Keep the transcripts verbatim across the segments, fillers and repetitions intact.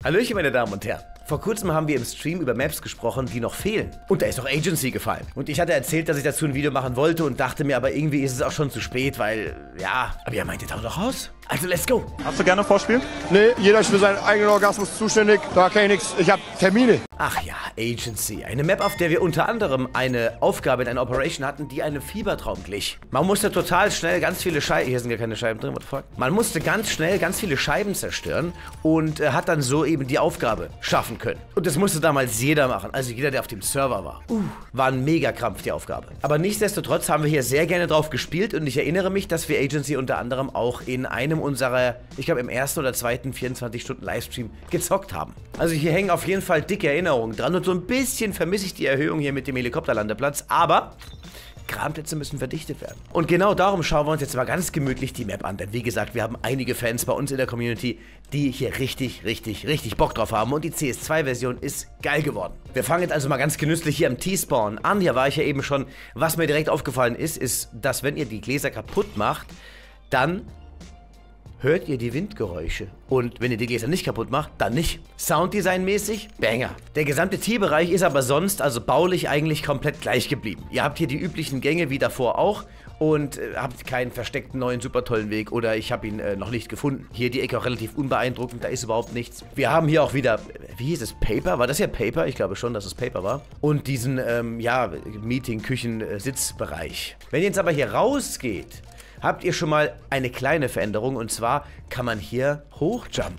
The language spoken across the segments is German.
Hallöchen, meine Damen und Herren. Vor kurzem haben wir im Stream über Maps gesprochen, die noch fehlen. Und da ist noch Agency gefallen. Und ich hatte erzählt, dass ich dazu ein Video machen wollte und dachte mir, aber irgendwie ist es auch schon zu spät, weil, ja... Aber ihr meint, ihr taucht doch raus? Also, let's go. Hast du gerne Vorspiel? Nee, jeder ist für seinen eigenen Orgasmus zuständig. Da kann ich nichts. Ich hab Termine. Ach ja, Agency. Eine Map, auf der wir unter anderem eine Aufgabe in einer Operation hatten, die einem Fiebertraum glich. Man musste total schnell ganz viele Scheiben... Hier sind ja keine Scheiben drin, what the fuck? Man musste ganz schnell ganz viele Scheiben zerstören und äh, hat dann so eben die Aufgabe schaffen können. Und das musste damals jeder machen, also jeder, der auf dem Server war. Uh, war ein Megakrampf, die Aufgabe. Aber nichtsdestotrotz haben wir hier sehr gerne drauf gespielt und ich erinnere mich, dass wir Agency unter anderem auch in einem unserer, ich glaube im ersten oder zweiten vierundzwanzig Stunden Livestream gezockt haben. Also hier hängen auf jeden Fall dicke Erinnerungen dran und so ein bisschen vermisse ich die Erhöhung hier mit dem Helikopterlandeplatz, aber... Kranplätze müssen verdichtet werden. Und genau darum schauen wir uns jetzt mal ganz gemütlich die Map an. Denn wie gesagt, wir haben einige Fans bei uns in der Community, die hier richtig, richtig, richtig Bock drauf haben. Und die C S zwei Version ist geil geworden. Wir fangen jetzt also mal ganz genüsslich hier am T-Spawn an. Hier war ich ja eben schon. Was mir direkt aufgefallen ist, ist, dass wenn ihr die Gläser kaputt macht, dann... hört ihr die Windgeräusche. Und wenn ihr die Gläser nicht kaputt macht, dann nicht. Sounddesign-mäßig, Banger. Der gesamte Tierbereich ist aber sonst, also baulich, eigentlich komplett gleich geblieben. Ihr habt hier die üblichen Gänge wie davor auch und äh, habt keinen versteckten neuen super tollen Weg oder ich habe ihn äh, noch nicht gefunden. Hier die Ecke auch relativ unbeeindruckend, da ist überhaupt nichts. Wir haben hier auch wieder, wie hieß es, Paper? War das ja Paper? Ich glaube schon, dass es Paper war. Und diesen, ähm, ja, Meeting, Küchen, äh, Sitzbereich. Wenn ihr jetzt aber hier rausgeht, habt ihr schon mal eine kleine Veränderung und zwar kann man hier hochjumpen.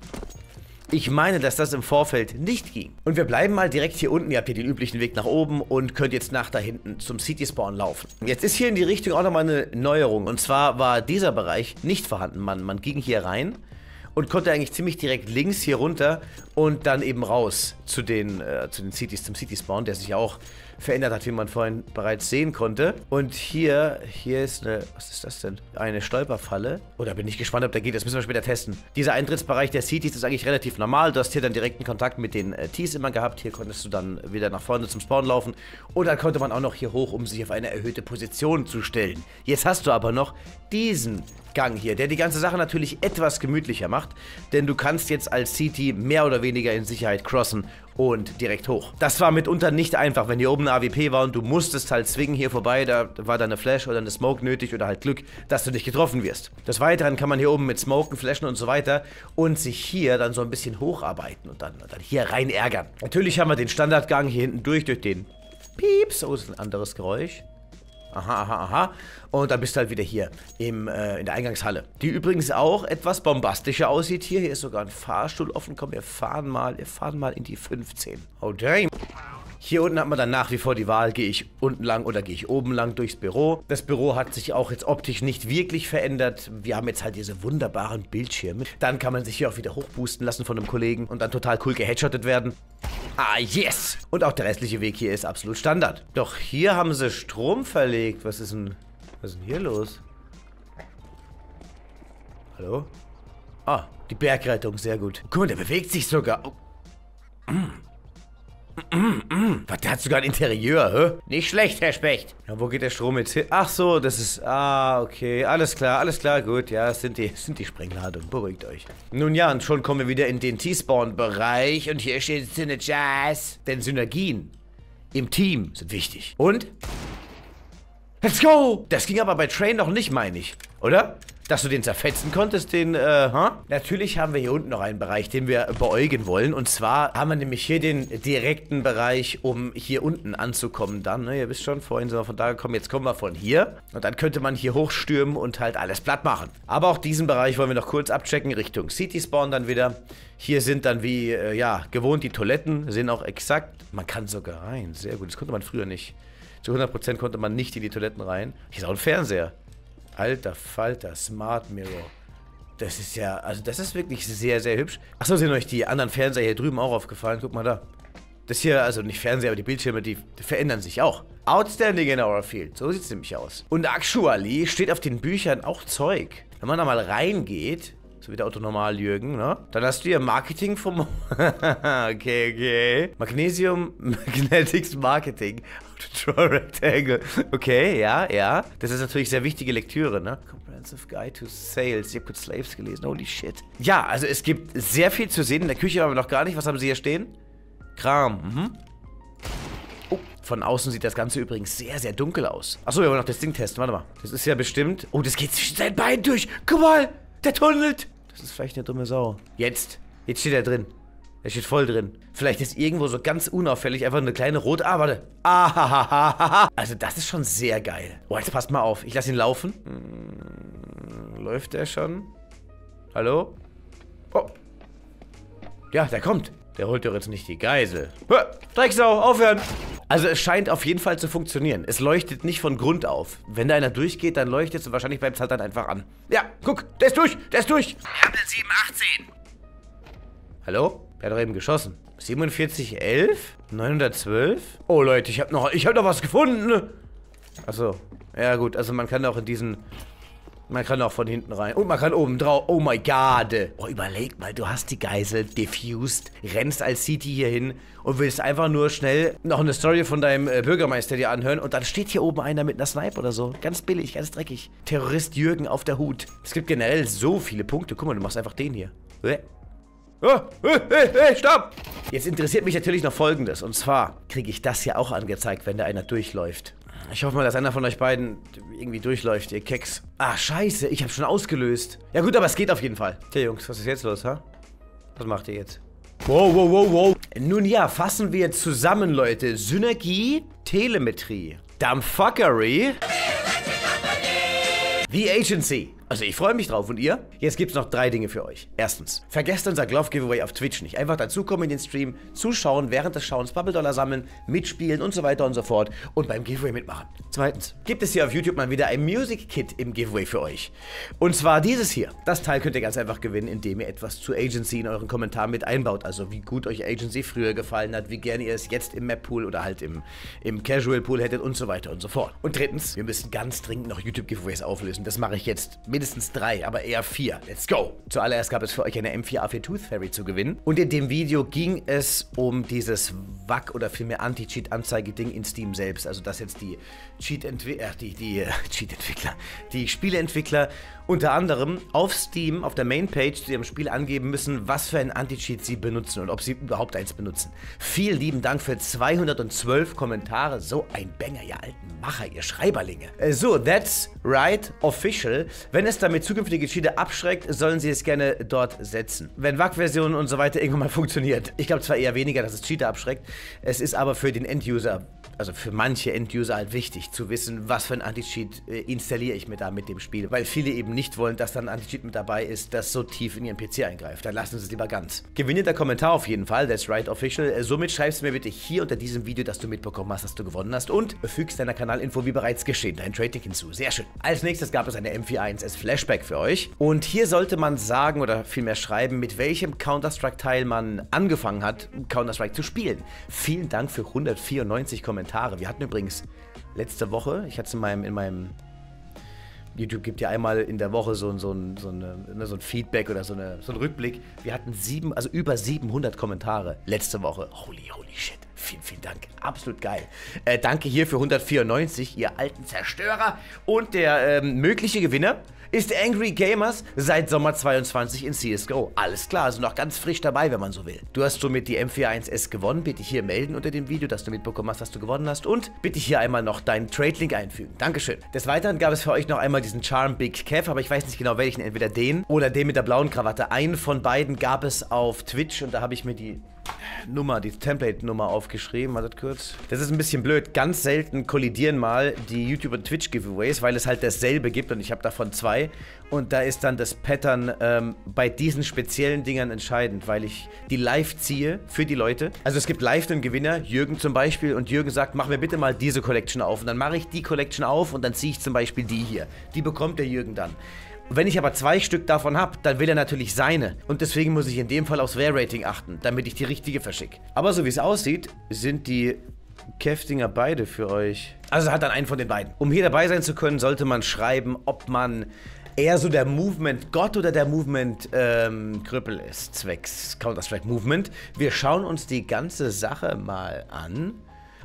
Ich meine, dass das im Vorfeld nicht ging. Und wir bleiben mal direkt hier unten. Ihr habt hier den üblichen Weg nach oben und könnt jetzt nach da hinten zum City Spawn laufen. Jetzt ist hier in die Richtung auch nochmal eine Neuerung. Und zwar war dieser Bereich nicht vorhanden. Man, man ging hier rein und konnte eigentlich ziemlich direkt links hier runter und dann eben raus zu den, äh, zu den Cities, zum City Spawn, der sich auch verändert hat, wie man vorhin bereits sehen konnte. Und hier, hier ist eine, was ist das denn? Eine Stolperfalle. Oh, da bin ich gespannt, ob der geht. Das müssen wir später testen. Dieser Eintrittsbereich der Cities ist eigentlich relativ normal. Du hast hier dann direkten Kontakt mit den äh, Ts immer gehabt. Hier konntest du dann wieder nach vorne zum Spawn laufen. Und dann konnte man auch noch hier hoch, um sich auf eine erhöhte Position zu stellen. Jetzt hast du aber noch diesen Gang hier, der die ganze Sache natürlich etwas gemütlicher macht, denn du kannst jetzt als C T mehr oder weniger in Sicherheit crossen und direkt hoch. Das war mitunter nicht einfach, wenn hier oben eine A W P war und du musstest halt zwingen hier vorbei, da war dann eine Flash oder eine Smoke nötig oder halt Glück, dass du nicht getroffen wirst. Des Weiteren kann man hier oben mit Smoken, Flashen und so weiter und sich hier dann so ein bisschen hocharbeiten und dann, und dann hier rein ärgern. Natürlich haben wir den Standardgang hier hinten durch, durch den Pieps. Oh, das ist ein anderes Geräusch. Aha, aha, aha. Und dann bist du halt wieder hier im, äh, in der Eingangshalle. Die übrigens auch etwas bombastischer aussieht hier. Hier ist sogar ein Fahrstuhl offen. Komm, wir fahren mal, wir fahren mal in die fünfzehn. Oh, damn. Hier unten hat man dann nach wie vor die Wahl, gehe ich unten lang oder gehe ich oben lang durchs Büro. Das Büro hat sich auch jetzt optisch nicht wirklich verändert. Wir haben jetzt halt diese wunderbaren Bildschirme. Dann kann man sich hier auch wieder hochboosten lassen von einem Kollegen und dann total cool geheadshottet werden. Ah, yes! Und auch der restliche Weg hier ist absolut Standard. Doch hier haben sie Strom verlegt. Was ist denn, was ist denn hier los? Hallo? Ah, die Bergrettung, sehr gut. Guck mal, der bewegt sich sogar. Oh. Mm. Mm, mm. Was, der hat sogar ein Interieur, hä? Nicht schlecht, Herr Specht. Ja, wo geht der Strom jetzt hin? Ach so, das ist... Ah, okay. Alles klar, alles klar, gut. Ja, es sind die, es sind die Sprengladungen. Beruhigt euch. Nun ja, und schon kommen wir wieder in den T-Spawn-Bereich. Und hier steht Synergies. Denn Synergien im Team sind wichtig. Und? Let's go! Das ging aber bei Train noch nicht, meine ich. Oder? Dass du den zerfetzen konntest, den, äh, huh? Natürlich haben wir hier unten noch einen Bereich, den wir beäugen wollen. Und zwar haben wir nämlich hier den direkten Bereich, um hier unten anzukommen dann. Ne? Ihr wisst schon, vorhin sind wir von da gekommen, jetzt kommen wir von hier. Und dann könnte man hier hochstürmen und halt alles platt machen. Aber auch diesen Bereich wollen wir noch kurz abchecken, Richtung City Spawn dann wieder. Hier sind dann wie, äh, ja, gewohnt die Toiletten, sind auch exakt. Man kann sogar rein, sehr gut, das konnte man früher nicht. Zu hundert Prozent konnte man nicht in die Toiletten rein. Hier ist auch ein Fernseher. Alter Falter, Smart Mirror. Das ist ja, also das ist wirklich sehr, sehr hübsch. Achso, sind euch die anderen Fernseher hier drüben auch aufgefallen? Guck mal da. Das hier, also nicht Fernseher, aber die Bildschirme, die, die verändern sich auch. Outstanding in our field. So sieht es nämlich aus. Und actually steht auf den Büchern auch Zeug. Wenn man da mal reingeht, so wie der Otto Normal Jürgen, ne? Dann hast du hier Marketing vom... okay, okay. Magnesium Magnetics Marketing. Draw Rectangle. Okay, ja, ja. Das ist natürlich sehr wichtige Lektüre, ne? Expensive Guide to Sales. Ich habe kurz Slaves gelesen. Holy shit. Ja, also es gibt sehr viel zu sehen. In der Küche haben wir noch gar nicht. Was haben sie hier stehen? Kram. Mhm. Oh, von außen sieht das Ganze übrigens sehr, sehr dunkel aus. Achso, wir wollen noch das Ding testen. Warte mal. Das ist ja bestimmt... Oh, das geht zwischen seinen Beinen durch. Guck mal, der tunnelt. Das ist vielleicht eine dumme Sau. Jetzt. Jetzt steht er drin. Er steht voll drin. Vielleicht ist irgendwo so ganz unauffällig einfach eine kleine rote... Ah, warte. Ah, also das ist schon sehr geil. Oh, jetzt passt mal auf. Ich lasse ihn laufen. Hm, läuft der schon? Hallo? Oh. Ja, der kommt. Der holt doch jetzt nicht die Geisel. Drecksau, aufhören! Also es scheint auf jeden Fall zu funktionieren. Es leuchtet nicht von Grund auf. Wenn da einer durchgeht, dann leuchtet es und wahrscheinlich bleibt es halt dann einfach an. Ja, guck, der ist durch, der ist durch. Handel sieben achtzehn. Hallo? Der hat doch eben geschossen. siebenundvierzig elf? neunhundertzwölf? Oh Leute, ich hab noch, ich hab noch was gefunden. Achso. Ja gut, also man kann auch in diesen... Man kann auch von hinten rein. Und man kann oben drauf. Oh my God. Oh, überleg mal, du hast die Geisel diffused, rennst als C T hier hin und willst einfach nur schnell noch eine Story von deinem äh, Bürgermeister dir anhören. Und dann steht hier oben einer mit einer Snipe oder so. Ganz billig, ganz dreckig. Terrorist Jürgen auf der Hut. Es gibt generell so viele Punkte. Guck mal, du machst einfach den hier. Äh. Oh, hey, hey, hey, stopp! Jetzt interessiert mich natürlich noch Folgendes. Und zwar kriege ich das ja auch angezeigt, wenn da einer durchläuft. Ich hoffe mal, dass einer von euch beiden irgendwie durchläuft, ihr Keks. Ah, scheiße, ich habe schon ausgelöst. Ja gut, aber es geht auf jeden Fall. Tja, Jungs, was ist jetzt los, ha? Was macht ihr jetzt? Wow, wow, wow, wow. Nun ja, fassen wir zusammen, Leute. Synergie, Telemetrie, Dumbfuckery, The Agency. Also ich freue mich drauf. Und ihr? Jetzt gibt's noch drei Dinge für euch. Erstens, vergesst unser Glove-Giveaway auf Twitch nicht. Einfach dazukommen in den Stream, zuschauen, während des Schauens Bubble-Dollar sammeln, mitspielen und so weiter und so fort und beim Giveaway mitmachen. Zweitens, gibt es hier auf YouTube mal wieder ein Music-Kit im Giveaway für euch. Und zwar dieses hier. Das Teil könnt ihr ganz einfach gewinnen, indem ihr etwas zu Agency in euren Kommentaren mit einbaut. Also wie gut euch Agency früher gefallen hat, wie gerne ihr es jetzt im Map-Pool oder halt im, im Casual-Pool hättet und so weiter und so fort. Und drittens, wir müssen ganz dringend noch YouTube-Giveaways auflösen. Das mache ich jetzt mindestens drei, aber eher vier. Let's go! Zuallererst gab es für euch eine M vier A vier Tooth Fairy zu gewinnen. Und in dem Video ging es um dieses W A C oder vielmehr Anti-Cheat-Anzeige-Ding in Steam selbst. Also dass jetzt die Cheat-Entwickler, äh, die, die äh, Cheat-Entwickler, die Spieleentwickler unter anderem auf Steam, auf der Mainpage zu ihrem Spiel angeben müssen, was für ein Anti-Cheat sie benutzen und ob sie überhaupt eins benutzen. Vielen lieben Dank für zweihundertzwölf Kommentare. So ein Banger, ihr alten Macher, ihr Schreiberlinge. Äh, so, that's right, official. Wenn es damit zukünftige Cheater abschreckt, sollen sie es gerne dort setzen. Wenn W A C-Versionen und so weiter irgendwann mal funktioniert. Ich glaube zwar eher weniger, dass es Cheater abschreckt, es ist aber für den End-User, also für manche End-User halt wichtig zu wissen, was für ein Anti-Cheat äh, installiere ich mir da mit dem Spiel. Weil viele eben nicht wollen, dass dann ein Anti-Cheat mit dabei ist, das so tief in ihren P C eingreift. Dann lassen sie es lieber ganz. Gewinnender Kommentar auf jeden Fall, that's right official. Äh, somit schreibst du mir bitte hier unter diesem Video, dass du mitbekommen hast, dass du gewonnen hast und fügst deiner Kanalinfo wie bereits geschehen, dein Trading hinzu. Sehr schön. Als nächstes gab es eine M vier eins S Flashback für euch. Und hier sollte man sagen oder vielmehr schreiben, mit welchem Counter-Strike-Teil man angefangen hat, Counter-Strike zu spielen. Vielen Dank für hundertvierundneunzig Kommentare. Wir hatten übrigens letzte Woche, ich hatte es in meinem, in meinem YouTube gibt ja einmal in der Woche so, so, ein, so, eine, so ein Feedback oder so, eine, so ein Rückblick. Wir hatten sieben, also über siebenhundert Kommentare letzte Woche. Holy, holy shit. Vielen, vielen Dank. Absolut geil. Äh, danke hier für hundertvierundneunzig, ihr alten Zerstörer. Und der ähm, mögliche Gewinner ist Angry Gamers seit Sommer zweiundzwanzig in C S G O. Alles klar, also noch ganz frisch dabei, wenn man so will. Du hast somit die M vier eins S gewonnen. Bitte hier melden unter dem Video, dass du mitbekommen hast, dass du gewonnen hast. Und bitte hier einmal noch deinen Trade-Link einfügen. Dankeschön. Des Weiteren gab es für euch noch einmal diesen Charm Big Kev, aber ich weiß nicht genau welchen. Entweder den oder den mit der blauen Krawatte. Einen von beiden gab es auf Twitch und da habe ich mir die Nummer, die Template-Nummer aufgeschrieben. Wartet kurz. Das ist ein bisschen blöd. Ganz selten kollidieren mal die YouTube- und Twitch-Giveaways, weil es halt dasselbe gibt und ich habe davon zwei. Und da ist dann das Pattern ähm, bei diesen speziellen Dingern entscheidend, weil ich die live ziehe für die Leute. Also es gibt live einen Gewinner, Jürgen zum Beispiel, und Jürgen sagt, mach mir bitte mal diese Collection auf. Und dann mache ich die Collection auf und dann ziehe ich zum Beispiel die hier. Die bekommt der Jürgen dann. Wenn ich aber zwei Stück davon habe, dann will er natürlich seine. Und deswegen muss ich in dem Fall aufs Wear-Rating achten, damit ich die richtige verschicke. Aber so wie es aussieht, sind die Kev-Dinger beide für euch. Also hat dann einen von den beiden. Um hier dabei sein zu können, sollte man schreiben, ob man eher so der Movement-Gott oder der Movement-Krüppel ähm, ist, zwecks Counter-Strike Movement. Wir schauen uns die ganze Sache mal an.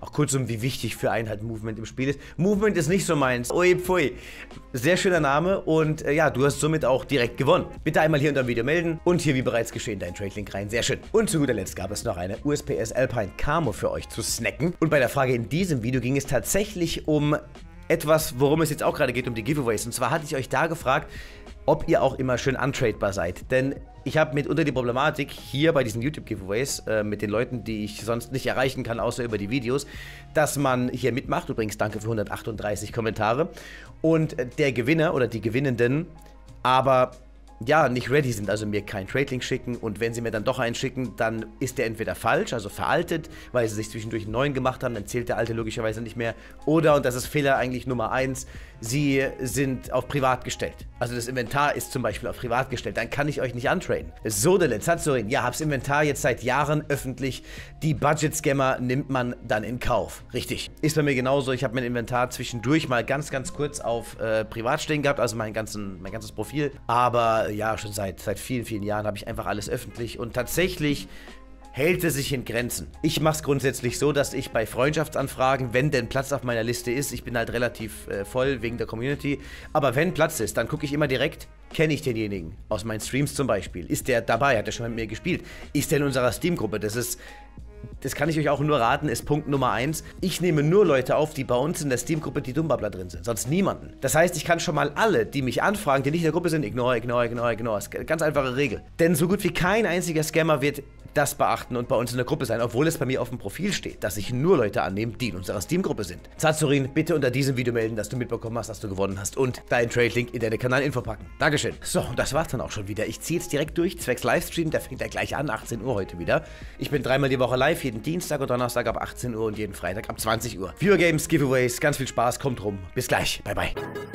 Auch kurzum, wie wichtig für einen halt Movement im Spiel ist. Movement ist nicht so meins. Ui, pfui. Sehr schöner Name und äh, ja, du hast somit auch direkt gewonnen. Bitte einmal hier unter dem Video melden und hier wie bereits geschehen deinen Trade-Link rein. Sehr schön. Und zu guter Letzt gab es noch eine U S P S Alpine Camo für euch zu snacken. Und bei der Frage in diesem Video ging es tatsächlich um etwas, worum es jetzt auch gerade geht, um die Giveaways. Und zwar hatte ich euch da gefragt, ob ihr auch immer schön untradebar seid. Denn ich habe mitunter die Problematik hier bei diesen YouTube-Giveaways äh, mit den Leuten, die ich sonst nicht erreichen kann, außer über die Videos, dass man hier mitmacht. Übrigens danke für hundertachtunddreißig Kommentare. Und der Gewinner oder die Gewinnenden aber ja, nicht ready sind, also mir keinen Trade-Link schicken und wenn sie mir dann doch einen schicken, dann ist der entweder falsch, also veraltet, weil sie sich zwischendurch einen neuen gemacht haben, dann zählt der alte logischerweise nicht mehr, oder, und das ist Fehler eigentlich Nummer eins, sie sind auf privat gestellt. Also das Inventar ist zum Beispiel auf privat gestellt, dann kann ich euch nicht untraden. Sodele, Zatsurin, ja, hab's Inventar jetzt seit Jahren öffentlich, die Budget-Scammer nimmt man dann in Kauf. Richtig. Ist bei mir genauso, ich habe mein Inventar zwischendurch mal ganz, ganz kurz auf äh, privat stehen gehabt, also mein, ganzen, mein ganzes Profil, aber ja, schon seit, seit vielen, vielen Jahren habe ich einfach alles öffentlich und tatsächlich hält es sich in Grenzen. Ich mache es grundsätzlich so, dass ich bei Freundschaftsanfragen, wenn denn Platz auf meiner Liste ist, ich bin halt relativ äh, voll wegen der Community, aber wenn Platz ist, dann gucke ich immer direkt, kenne ich denjenigen, aus meinen Streams zum Beispiel, ist der dabei, hat er schon mit mir gespielt, ist der in unserer Steam-Gruppe, das ist... Das kann ich euch auch nur raten, ist Punkt Nummer eins. Ich nehme nur Leute auf, die bei uns in der Steam-Gruppe die Dummbabbler drin sind, sonst niemanden. Das heißt, ich kann schon mal alle, die mich anfragen, die nicht in der Gruppe sind, ignore, ignore, ignore, ignore. Das ist eine ganz einfache Regel. Denn so gut wie kein einziger Scammer wird das beachten und bei uns in der Gruppe sein, obwohl es bei mir auf dem Profil steht, dass ich nur Leute annehme, die in unserer Steam-Gruppe sind. Zatsurin, bitte unter diesem Video melden, dass du mitbekommen hast, dass du gewonnen hast und deinen Trade-Link in deine Kanalinfo packen. Dankeschön. So, und das war's dann auch schon wieder. Ich ziehe jetzt direkt durch, zwecks Livestream, der fängt ja gleich an, achtzehn Uhr heute wieder. Ich bin dreimal die Woche live, jeden Dienstag und Donnerstag ab achtzehn Uhr und jeden Freitag ab zwanzig Uhr. Viewer Games, Giveaways, ganz viel Spaß, kommt rum. Bis gleich, bye bye.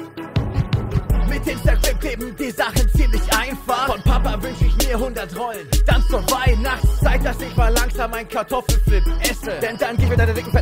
Mit Instagram kleben die Sachen ziemlich einfach. Von Papa wünsch ich mir hundert Rollen. Dann zur Weihnachtszeit, dass ich mal langsam ein Kartoffelflip esse. Denn dann gib mir deine dicken